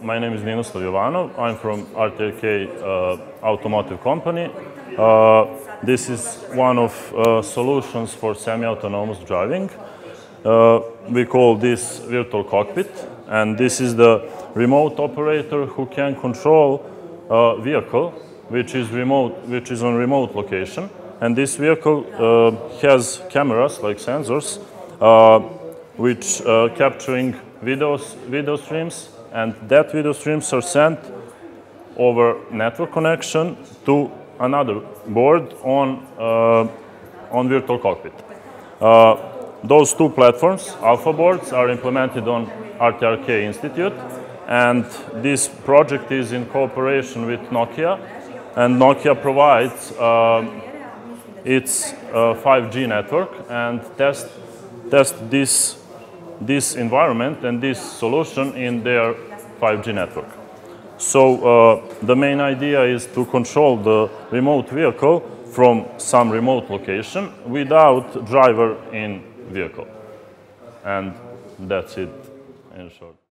My name is Ninoslav Jovanov. I'm from RTRK Automotive Company. This is one of solutions for semi-autonomous driving. We call this virtual cockpit, and this is the remote operator who can control a vehicle which is on remote location. And this vehicle has cameras like sensors which capturing video streams, and that video streams are sent over network connection to another board on virtual cockpit. Those two platforms, Alpha boards, are implemented on RTRK Institute, and this project is in cooperation with Nokia, and Nokia provides its 5G network and test this environment and this solution in their 5G network. So the main idea is to control the remote vehicle from some remote location without driver in vehicle. And that's it in short.